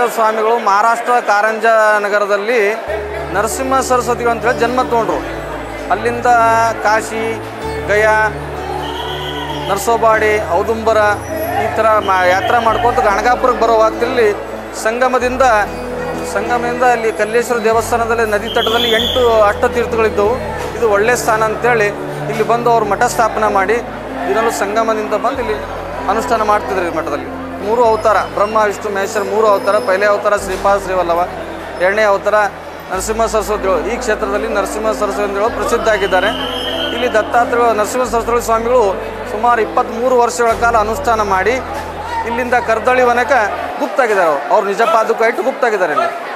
ಸ್ವಾಮಿಗಳು ಮಹಾರಾಷ್ಟ್ರ ಕಾರಂಜ ನಗರದಲ್ಲಿ ನರಸಿಂಹ ಸರಸ್ವತಿ ಅಂತೇಳಿ ಜನ್ಮ ತೊಗೊಂಡ್ರು. ಅಲ್ಲಿಂದ ಕಾಶಿ, ಗಯಾ, ನರಸೋಬಾಡಿ, ಔದುಂಬರ ಈ ಥರ ಯಾತ್ರಾ ಮಾಡ್ಕೊತ ಗಣಗಾಪುರಕ್ಕೆ ಬರೋ ಹೊತ್ತಲ್ಲಿ ಸಂಗಮದಿಂದ ಅಲ್ಲಿ ಕಲ್ಲೇಶ್ವರ ದೇವಸ್ಥಾನದಲ್ಲಿ ನದಿ ತಟದಲ್ಲಿ 8 ಅಷ್ಟತೀರ್ಥಗಳಿದ್ದವು. ಇದು ಒಳ್ಳೆಯ ಸ್ಥಾನ ಅಂತೇಳಿ ಇಲ್ಲಿ ಬಂದು ಅವರು ಮಠ ಸ್ಥಾಪನೆ ಮಾಡಿ ಇದರಲ್ಲೂ ಸಂಗಮದಿಂದ ಬಂದು ಇಲ್ಲಿ ಅನುಷ್ಠಾನ ಮಾಡ್ತಿದ್ರು. ಈ ಮಠದಲ್ಲಿ 3 ಅವತಾರ, ಬ್ರಹ್ಮ ವಿಷ್ಣು ಮಹೇಶ್ವರ 3 ಅವತಾರ. ಪೈಲೆ ಅವತಾರ ಶ್ರೀಪಾದ ಶ್ರೀವಲ್ಲಭ, 2ನೇ ಅವತಾರ ನರಸಿಂಹ ಸರಸ್ವತಿಗಳು. ಈ ಕ್ಷೇತ್ರದಲ್ಲಿ ನರಸಿಂಹ ಸರಸ್ವತಿಗಳು ಪ್ರಸಿದ್ಧ ಆಗಿದ್ದಾರೆ. ಇಲ್ಲಿ ದತ್ತಾತ್ರೇಯ ನರಸಿಂಹ ಸರಸ್ವತಿ ಸ್ವಾಮಿಗಳು ಸುಮಾರು 23 ವರ್ಷಗಳ ಕಾಲ ಅನುಷ್ಠಾನ ಮಾಡಿ ಇಲ್ಲಿಂದ ಕರ್ದಳಿ ವನಕ ಗುಪ್ತಾಗಿದ್ದಾರೆ. ಅವ್ರು ನಿಜ ಪಾದುಕ ಇಟ್ಟು ಗುಪ್ತಾಗಿದ್ದಾರೆ ಇಲ್ಲಿ.